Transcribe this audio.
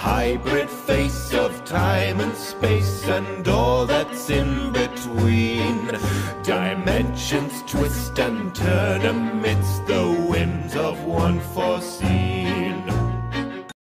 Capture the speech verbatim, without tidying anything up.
hybrid face of time and space and all that's in between. Dimensions twist and turn amidst